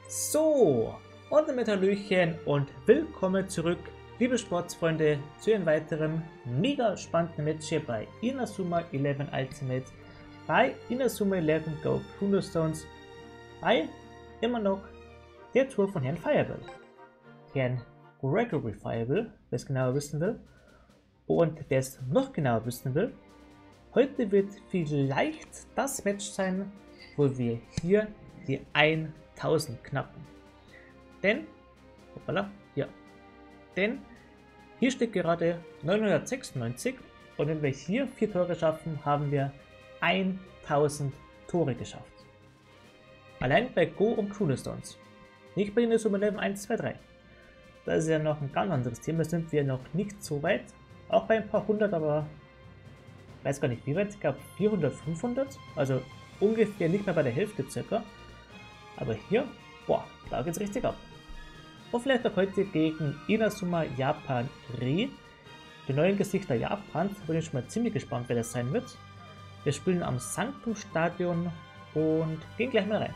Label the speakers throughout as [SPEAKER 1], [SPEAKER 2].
[SPEAKER 1] So, und damit Hallöchen und willkommen zurück, liebe Sportsfreunde, zu einem weiteren mega spannenden Match hier bei Inazuma 11 Ultimate, bei Inazuma 11 Go Cornerstones, bei immer noch der Tour von Herrn Fireball. Herrn Gregory Fireball, wer es genauer wissen will. Und wer es noch genauer wissen will, heute wird vielleicht das Match sein, wo wir hier die 1000 knacken. Denn, hoppala, ja, denn hier steht gerade 996 und wenn wir hier 4 Tore schaffen, haben wir 1000 Tore geschafft. Allein bei Go und Cornerstones. Nicht bei Inazuma 11 1, 2, 3. Das ist ja noch ein ganz anderes Thema, da sind wir noch nicht so weit. Auch bei ein paar hundert, aber ich weiß gar nicht wie weit, ich glaube 400, 500, also ungefähr nicht mehr bei der Hälfte circa. Aber hier, boah, da geht's richtig ab. Und vielleicht auch heute gegen Inazuma Japan Re, die neuen Gesichter Japans, bin ich schon mal ziemlich gespannt, wer das sein wird. Wir spielen am Sanctum Stadion und gehen gleich mal rein.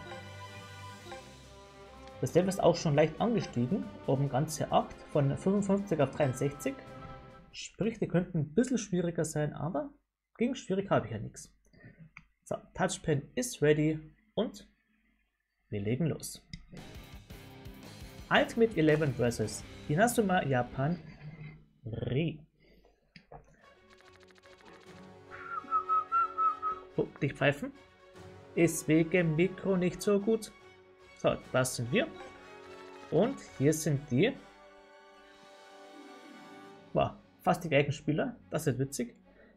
[SPEAKER 1] Das Level ist auch schon leicht angestiegen, oben ganze 8 von 55 auf 63. Sprich, die könnten ein bisschen schwieriger sein, aber gegen schwierig habe ich ja nichts. So, Touchpen ist ready und wir legen los. Ultimate 11 vs. Inazuma Japan Re. Oh, dich pfeifen. Ist wegen Mikro nicht so gut. So, das sind wir. Und hier sind die. Wow, fast die gleichen Spieler. Das ist witzig.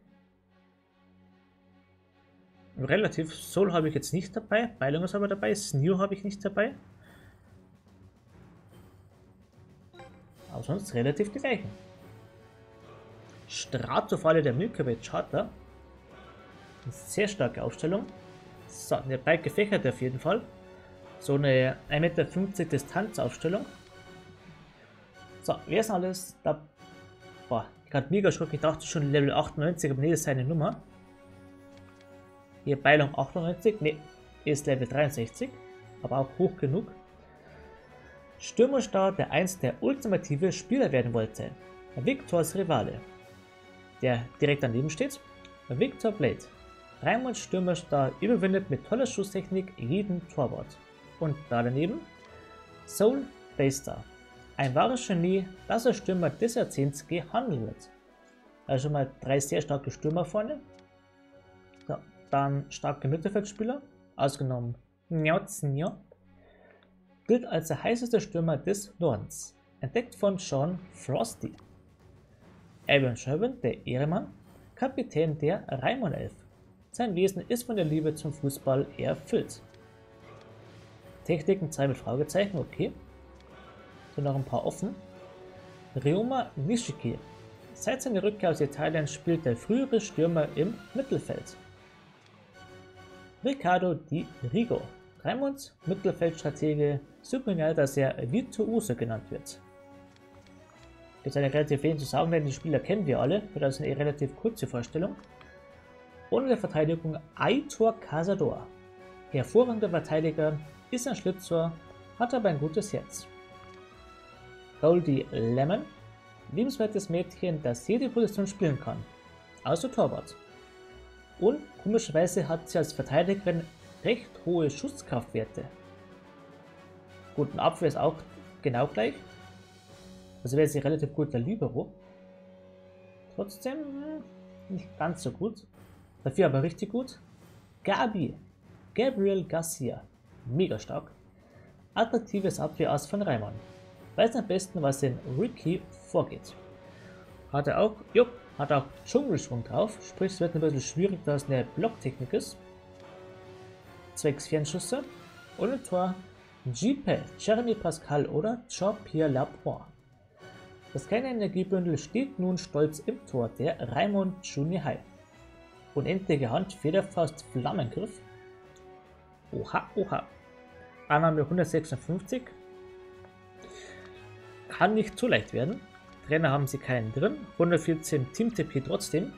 [SPEAKER 1] Relativ Soul habe ich jetzt nicht dabei. Beilung ist aber dabei. Snew habe ich nicht dabei. Aber sonst relativ die gleichen. Stratofalle der Milky Way Charter. Eine sehr starke Aufstellung. So, eine breit gefächerte auf jeden Fall. So eine 1,50 Meter Distanzaufstellung. So, wer ist alles da? Boah, ich hatte mega Schock, ich dachte schon Level 98, aber nee, das ist seine Nummer. Hier Beilung 98, nee, ist Level 63, aber auch hoch genug. Stürmerstar, der einst der ultimative Spieler werden wollte. Victors Rivale. Der direkt daneben steht, Victor Blade. Raimund Stürmerstar überwindet mit toller Schusstechnik jeden Torwart. Und da daneben Soul Daystar. Ein wahres Genie, das als Stürmer des Jahrzehnts gehandelt wird. Also mal 3 sehr starke Stürmer vorne. So, dann starke Mittelfeldspieler, ausgenommen Njotznjo. Gilt als der heißeste Stürmer des Nordens. Entdeckt von Sean Frosty. Aaron Sherwin, der Ehremann, Kapitän der Raimon Elf. Sein Wesen ist von der Liebe zum Fußball erfüllt. Techniken 2 mit Fragezeichen, okay. So noch ein paar offen. Ryoma Nishiki. Seit seiner Rückkehr aus Italien spielt der frühere Stürmer im Mittelfeld. Riccardo Di Rigo. Raimunds Mittelfeldstratege, so genial, dass er Virtuose genannt wird. Gibt es eine relativ wenig zu sagen, denn die Spieler kennen wir alle, wird also eine relativ kurze Vorstellung. Ohne der Verteidigung Aitor Cazador. Hervorragender Verteidiger, ist ein Schlitzohr, hat aber ein gutes Herz. Goldie Lemon, liebenswertes Mädchen, das jede Position spielen kann, außer Torwart. Und komischerweise hat sie als Verteidigerin recht hohe Schusskraftwerte. Guten Abwehr ist auch genau gleich, also wäre sie relativ guter Libero. Trotzdem nicht ganz so gut, dafür aber richtig gut. Gabriel Garcia. Mega stark. Attraktives Abwehrass von Raimon. Weiß am besten, was in Ricky vorgeht. Hat er auch Dschungelschwung drauf, sprich es wird ein bisschen schwierig, da es eine Blocktechnik ist. Zwecks Fernschüsse. Und im Tor Jipe, Jeremy Pascal oder Jean-Pierre Lapointe. Das kleine Energiebündel steht nun stolz im Tor der Raimon Junihai. Unendliche Hand, Federfaust, Flammengriff. Oha, oha. Annahme 156. Kann nicht zu leicht werden. Trainer haben sie keinen drin. 114 Team TP trotzdem.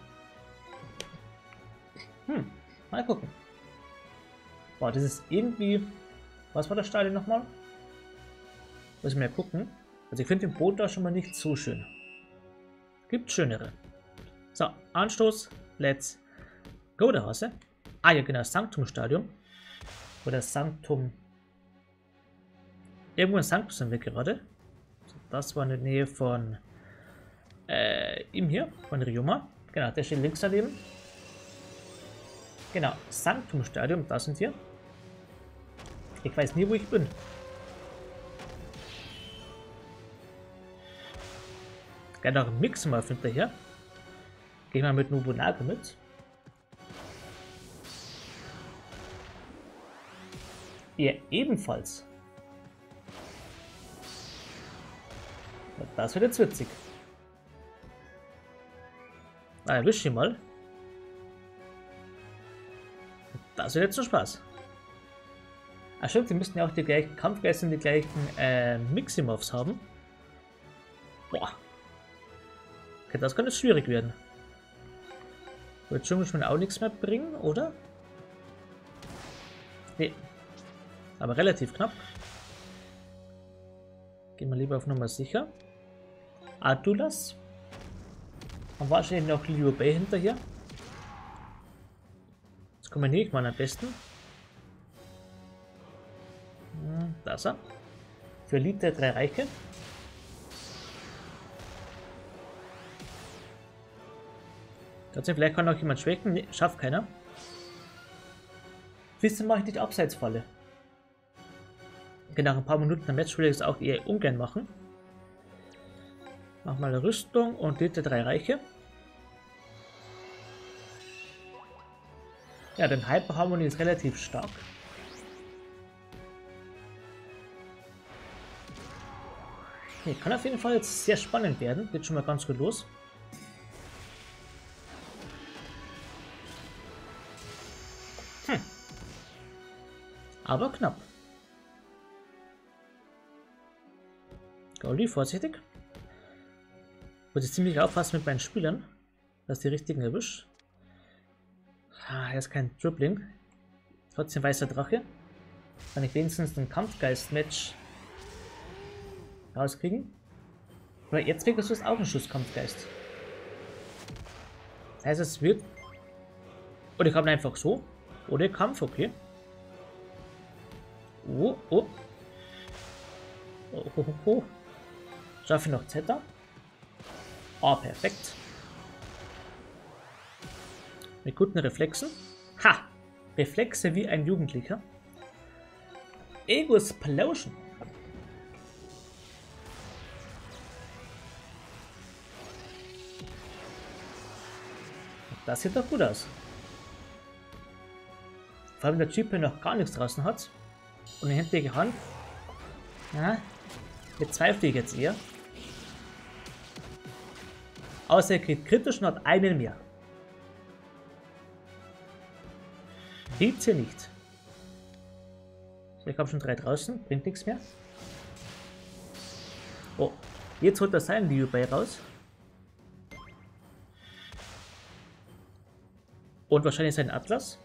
[SPEAKER 1] Mal gucken. Boah, das ist irgendwie Was war das Stadion nochmal? Muss ich mal gucken. Also ich finde den Boden da schon mal nicht so schön. Gibt schönere. So, Anstoß. Let's go, der Hase. Ah ja, genau, Sanctum-Stadium. Oder Sanctum. Irgendwo in Sanctum sind wir gerade. Das war in der Nähe von ihm hier, von Ryoma. Genau, der steht links daneben. Genau, Sanctum-Stadium, da sind wir. Ich weiß nie, wo ich bin. Geil, noch ein Mixer hinterher. Gehen wir mit Nobunaga mit. Ihr ebenfalls. Das wird jetzt witzig. Ah, erwisch ihn mal. Das wird jetzt so Spaß. Ah stimmt, die müssten ja auch die gleichen Kampfgeister und die gleichen Miximovs haben. Boah. Okay, das kann jetzt schwierig werden. Wird schon auch nichts mehr bringen, oder? Nee. Aber relativ knapp. Gehen wir lieber auf Nummer sicher. Adulas. Und wahrscheinlich noch Liu Bei hinterher. Jetzt kombiniere ich mal am besten. Da ist er. Für Liter 3 Reiche. Tatsächlich, vielleicht kann noch jemand schwächen. Nee, schafft keiner. Wieso mache ich nicht Abseitsfalle? Nach ein paar Minuten im Match würde ich es auch eher ungern machen. Mach mal eine Rüstung und Liter 3 Reiche. Ja, denn Hyper Harmony ist relativ stark. Nee, kann auf jeden Fall jetzt sehr spannend werden. Geht schon mal ganz gut los. Aber knapp. Gauli, vorsichtig. Muss ich ziemlich aufpassen mit meinen Spielern, dass die richtigen erwischt. Ah, er ist kein Dribbling. Trotzdem weißer Drache. Kann ich wenigstens ein Kampfgeist-Match rauskriegen. Oder jetzt kriegst du es auch ein Schuss-Kampfgeist. Das heißt, es wird. Oder ich habe einfach so. Oder Kampf, okay. Oh, oh. Oh, oh, oh, oh. Schaffe ich noch Zeta? Oh, perfekt. Mit guten Reflexen. Ha! Reflexe wie ein Jugendlicher. Ego-Splosion. Das sieht doch gut aus. Vor allem der Typ hier noch gar nichts draußen hat. Und eine händige Hand. Ja, bezweifle ich jetzt eher. Außer er kriegt kritisch und hat einen mehr. Gibt's hier nicht. So, ich habe schon 3 draußen, bringt nichts mehr. Oh, jetzt holt er seinen Liu Bei raus. Und wahrscheinlich seinen Atlas.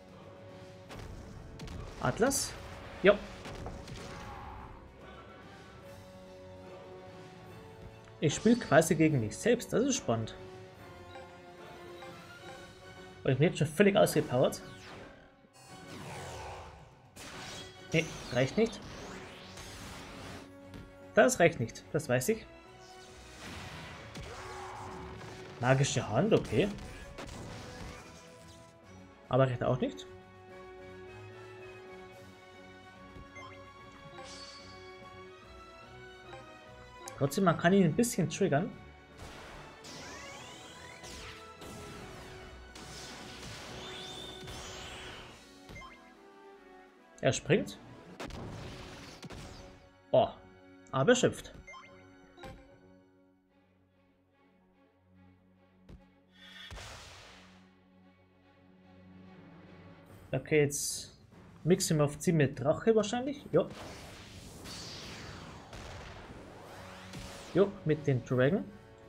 [SPEAKER 1] Atlas? Jo. Ich spiele quasi gegen mich selbst, das ist spannend. Und ich bin jetzt schon völlig ausgepowert. Nee, reicht nicht. Das reicht nicht, das weiß ich. Magische Hand, okay. Aber reicht auch nicht. Trotzdem, man kann ihn ein bisschen triggern. Er springt. Oh, aber erschöpft. Okay, jetzt mixen wir auf Ziel mit Drache wahrscheinlich. Jo. Jo, mit den Dragon.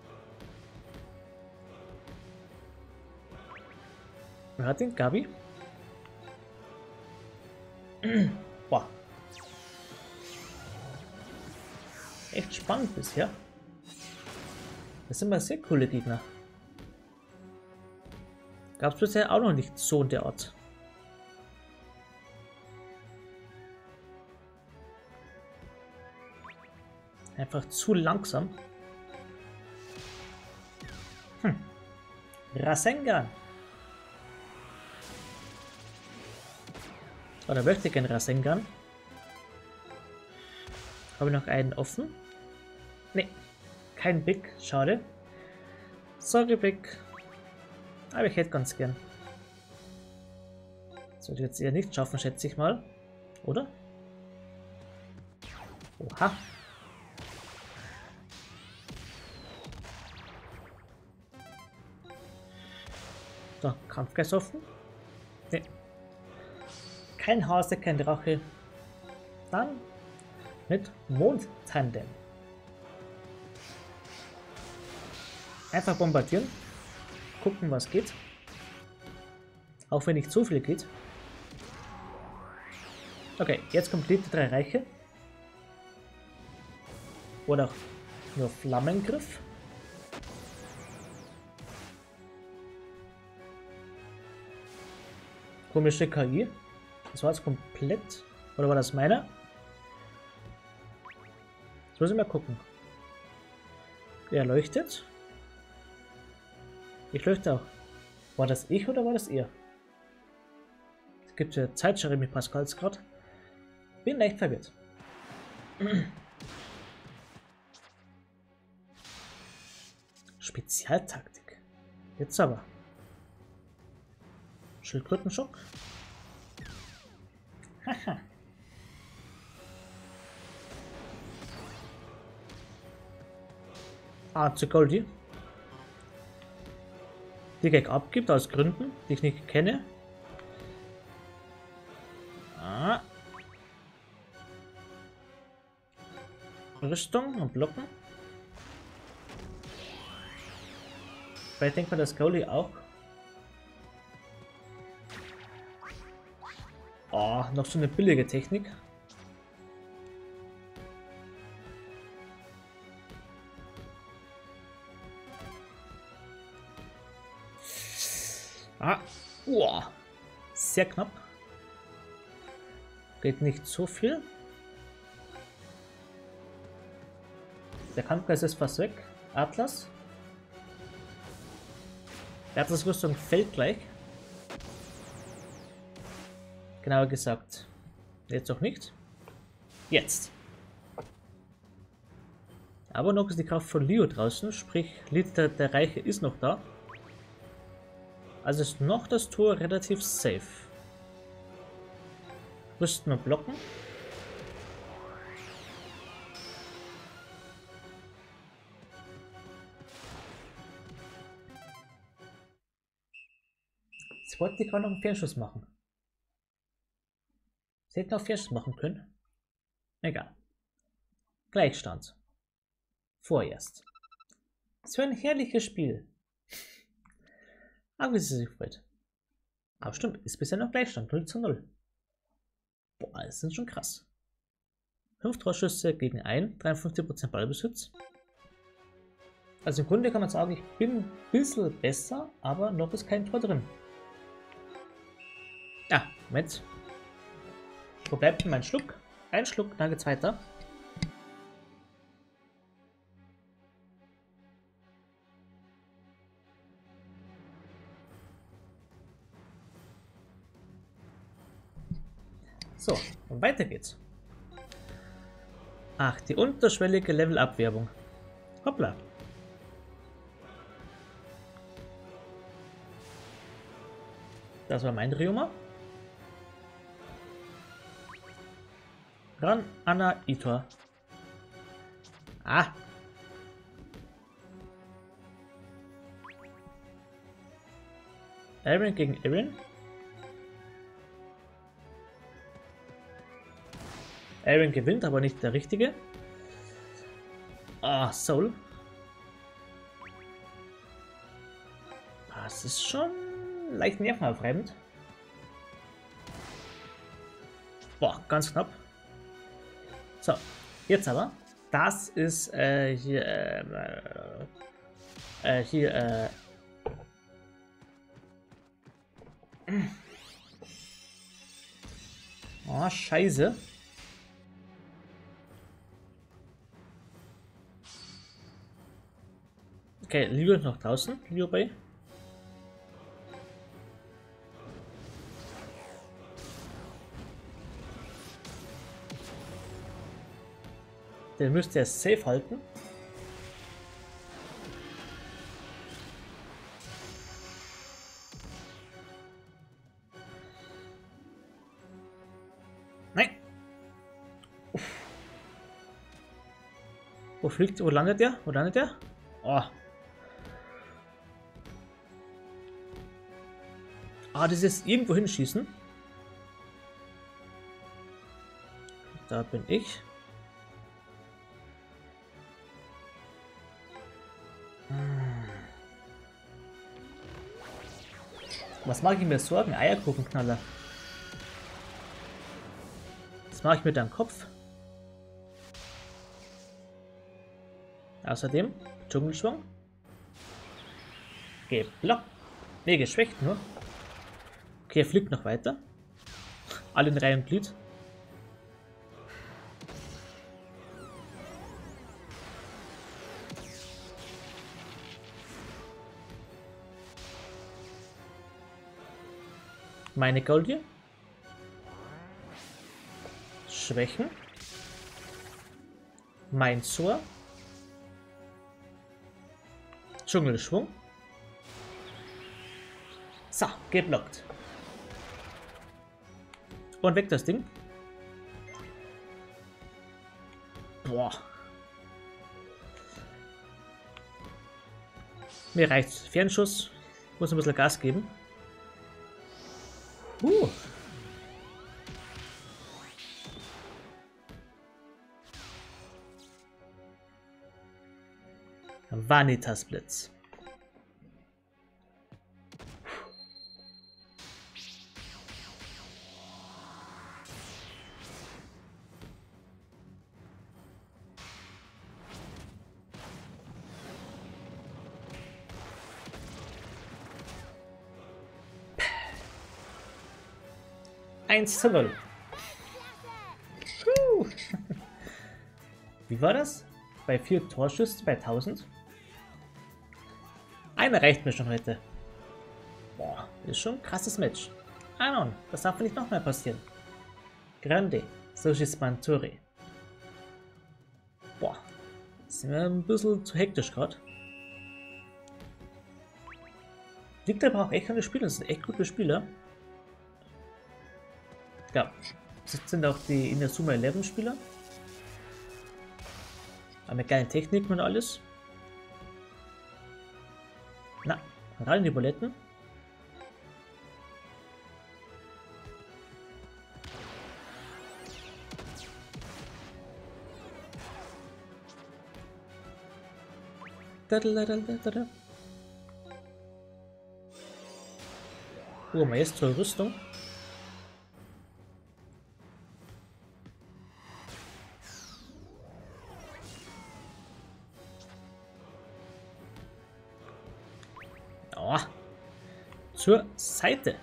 [SPEAKER 1] Wer hat den? Gabi? Boah. echt spannend bisher. Das sind mal sehr coole Gegner. Gab es bisher auch noch nicht so in der Art. Einfach zu langsam. Rasengan. Oder möchte ich gerne Rasengan? Habe ich noch einen offen? Ne, kein Big, schade. Sorry Big. Aber ich hätte ganz gern. Sollte ich jetzt eher nicht schaffen, schätze ich mal. Oder? Oha. So, Kampfgeist offen. Ne. Kein Hase, kein Drache. Dann mit Mondtandem. Einfach bombardieren. Gucken, was geht. Auch wenn nicht zu viel geht. Okay, jetzt kommt die 3 Reiche. Oder auch nur Flammengriff. Komische KI. Das war jetzt komplett. Oder war das meiner? Jetzt muss ich mal gucken. Er leuchtet. Ich leuchte auch. War das ich oder war das ihr? Es gibt ja Zeitschere mit Pascals gerade. Bin leicht verwirrt. Spezialtaktik. Jetzt aber. Schildkrötenschock. Haha. zu Goldie. Die Gag abgibt aus Gründen, die ich nicht kenne. Rüstung und Blocken. Weil ich denke mal, dass Goldie auch. Oh, noch so eine billige Technik. Sehr knapp. Geht nicht so viel. Der Kampfgeist ist fast weg. Atlas. Der Atlas-Rüstung fällt gleich. Genauer gesagt. Jetzt noch nicht. Jetzt. Aber noch ist die Kraft von Leo draußen. Sprich, Lied der Reiche ist noch da. Also ist noch das Tor relativ safe. Rüsten und blocken. Jetzt wollte ich gerade noch einen Fernschuss machen. Sie hätten auch Fernschuss machen können. Egal. Gleichstand. Vorerst. Es war ein herrliches Spiel. Aber wie sie sich freut. Aber stimmt, ist bisher noch Gleichstand. 0:0. Boah, das ist schon krass. 5 Torschüsse gegen 1, 53% Ballbesitz. Also im Grunde kann man sagen, ich bin ein bisschen besser, aber noch ist kein Tor drin. Ja, Moment. Wo bleibt denn mein Schluck? Ein Schluck, dann geht's weiter. So, und weiter geht's. Ach, die unterschwellige Level-Up-Werbung. Hoppla. Das war mein Ryoma. Ran, Anna, Itor. Ah. Aaron gegen Aaron. Aaron gewinnt, aber nicht der richtige. Ah, Soul. Das ist schon leicht nervenaufreibend. Boah, ganz knapp. So, jetzt aber Das ist hier. Oh, scheiße. Okay, Leo ist noch draußen. Leo bei. Den müsst ihr safe halten. Nein. Uff. Wo fliegt, wo landet der? Wo landet der? Oh. Ah, das ist irgendwo hinschießen. Da bin ich. Was mache ich mir Sorgen? Eierkuchenknaller. Was mache ich mit deinem Kopf? Außerdem Dschungelschwung. Geblockt. Ne, geschwächt nur. Okay, er fliegt noch weiter. Alle in Reihe und Glied. Meine Goldie. Schwächen. Mein Zor. Dschungelschwung. So, geblockt. Und weg das Ding. Boah. Mir reicht's. Fernschuss. Muss ein bisschen Gas geben. Vanitas Blitz. Eins zu 0. Wie war das? Bei 4 Torschüssen bei 1000? Einer reicht mir schon heute. Boah, ist schon ein krasses Match. Anon, das darf nicht nochmal passieren. Grande, Sojismanturi. Boah, sind wir ein bisschen zu hektisch gerade. Liegt aber auch echt an den Spielern, das sind echt gute Spieler. Ja, das sind auch die Inazuma 11 Spieler. Haben mit geilen Techniken und alles. Na, rein die Buletten. Oh, Maestro Rüstung. Oh. Zur Seite.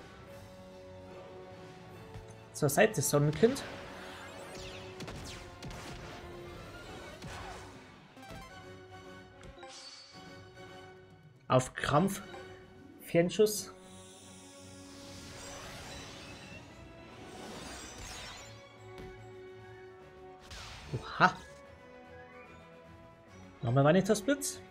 [SPEAKER 1] Zur Seite, Sonnenkind. Auf Krampf. Fernschuss. Oha. Machen wir Vanitas Blitz.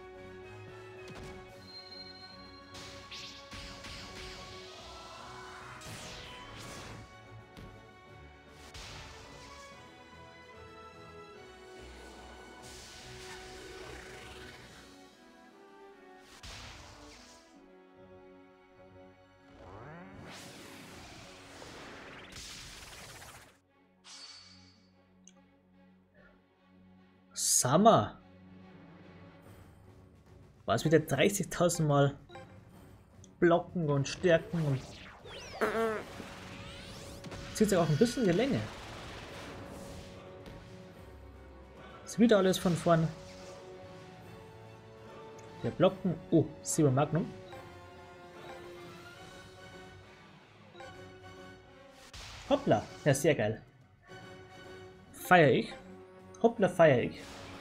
[SPEAKER 1] Summer. Was wieder 30.000 Mal blocken und stärken und zieht sich auch ein bisschen die Länge. Ist wieder alles von vorn. Wir blocken. Oh, 7 Magnum. Hoppla. Ja, sehr geil. Feier ich. Hoppla, feier ich.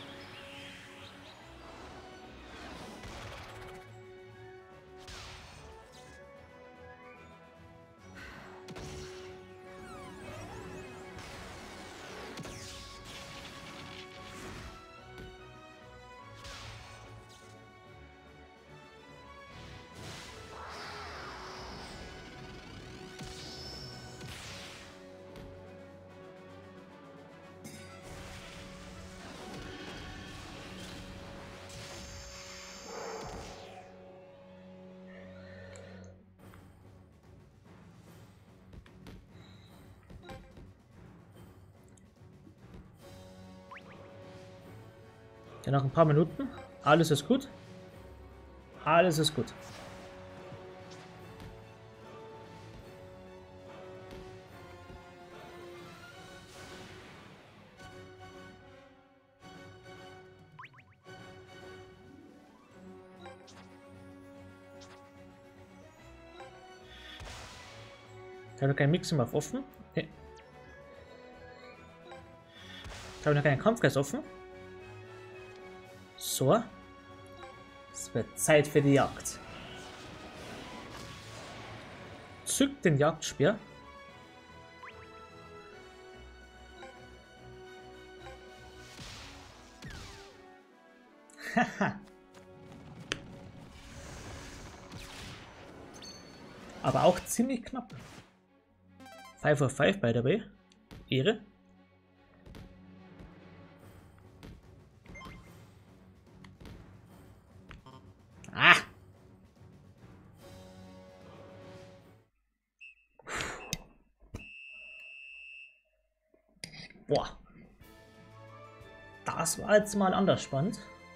[SPEAKER 1] Ja, nach ein paar Minuten. Alles ist gut. Alles ist gut. Ich habe noch keinen Mixum auf offen. Nee. Ich habe noch keinen Kampfgeist offen. So. Es wird Zeit für die Jagd. Zückt den Jagdspeer. Haha. Aber auch ziemlich knapp. 5 of 5 by the way. Ehre. Ah! Boah. Das war jetzt mal anders spannend.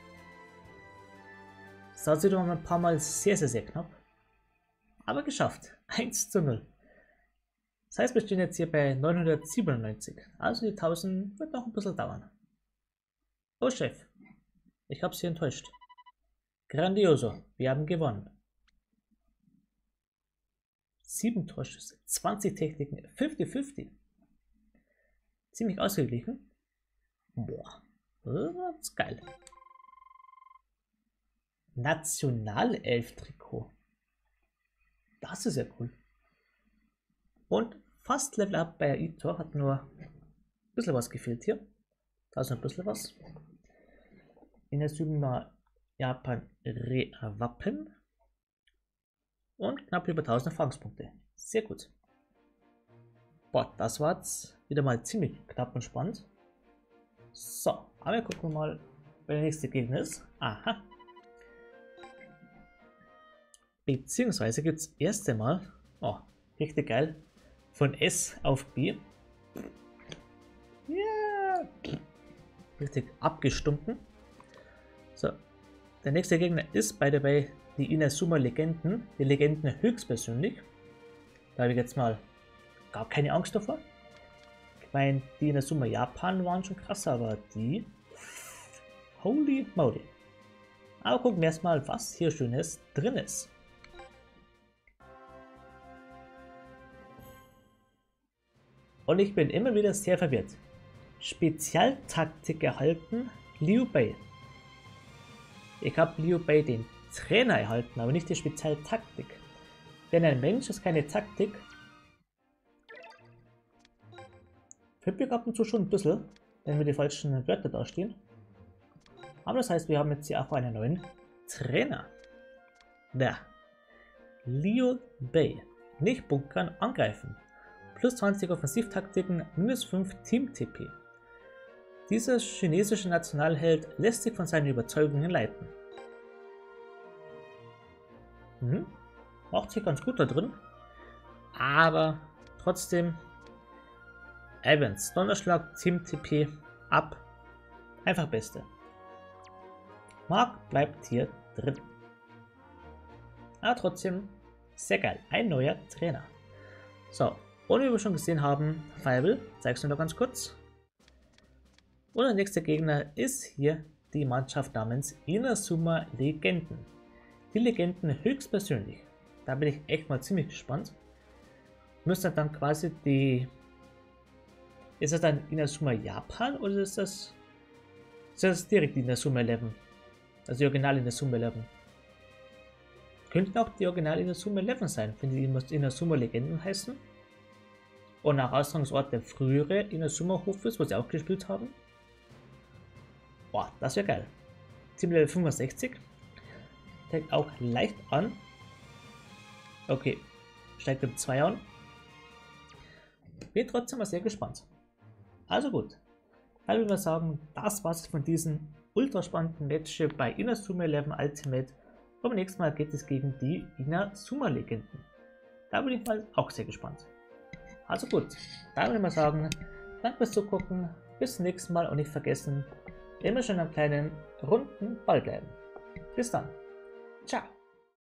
[SPEAKER 1] Das hat sich doch ein paar Mal sehr, sehr, sehr knapp. Aber geschafft. 1:0. Das heißt, wir stehen jetzt hier bei 997. Also die 1000 wird noch ein bisschen dauern. Oh Chef, ich habe Sie enttäuscht. Grandioso, wir haben gewonnen. 7 Torschüsse, 20 Techniken, 50-50. Ziemlich ausgeglichen. Boah, das ist geil. Nationalelf-Trikot. Das ist ja cool. Und fast Level Up bei Itor, hat nur ein bisschen was gefehlt hier. Da ist noch ein bisschen was. In der Süden war Japan Re-Wappen. Und knapp über 1000 Erfahrungspunkte. Sehr gut. Boah, das war jetzt wieder mal ziemlich knapp und spannend. So, aber gucken wir mal, wer der nächste Gegner ist. Aha. Beziehungsweise gibt es erst einmal, oh, richtig geil, von S auf B. Ja, richtig abgestunken. So, der nächste Gegner ist by the way die Inazuma Legenden, die Legenden höchstpersönlich. Da habe ich jetzt mal gar keine Angst davor. Ich meine, die Inazuma Japan waren schon krass, aber die, holy moly. Aber gucken wir erstmal, was hier Schönes drin ist. Und ich bin immer wieder sehr verwirrt. Spezialtaktik erhalten, Liu Bei. Ich habe Liu Bei den Trainer erhalten, aber nicht die Spezialtaktik. Denn ein Mensch ist keine Taktik. Für ab und zu schon ein bisschen, wenn wir die falschen Wörter da stehen. Aber das heißt, wir haben jetzt hier auch einen neuen Trainer. Da. Liu Bei. Nicht bunkern, angreifen. Plus 20 Offensivtaktiken, minus 5 Team-TP. Dieser chinesische Nationalheld lässt sich von seinen Überzeugungen leiten. Macht sich ganz gut da drin. Aber trotzdem, Evans, Donnerschlag, Team-TP, ab. Einfach Beste. Mark bleibt hier drin. Aber trotzdem, sehr geil. Ein neuer Trainer. So. Und wie wir schon gesehen haben, Fireball, zeigst du noch ganz kurz. Und der nächste Gegner ist hier die Mannschaft namens Inazuma Legenden. Die Legenden höchstpersönlich. Da bin ich echt mal ziemlich gespannt. Müsste dann quasi die... Ist das dann Inazuma Japan oder ist das direkt Inazuma 11? Also die Original Inazuma 11. Könnten auch die Original Inazuma 11 sein, wenn die Inazuma Legenden heißen. Und nach Austragungsort der frühere Inazuma Hof ist, wo sie auch gespielt haben. Boah, das wäre geil. Team Level 65. Steigt auch leicht an. Okay, steigt um 2 an. Bin trotzdem mal sehr gespannt. Also gut, dann würde ich sagen, das war's von diesem ultra spannenden Match bei Inazuma 11 Ultimate. Und beim nächsten Mal geht es gegen die Inazuma Legenden. Da bin ich mal auch sehr gespannt. Also gut, dann würde ich mal sagen, danke fürs Zugucken, bis zum nächsten Mal und nicht vergessen, immer schon am kleinen runden Ball bleiben. Bis dann, ciao.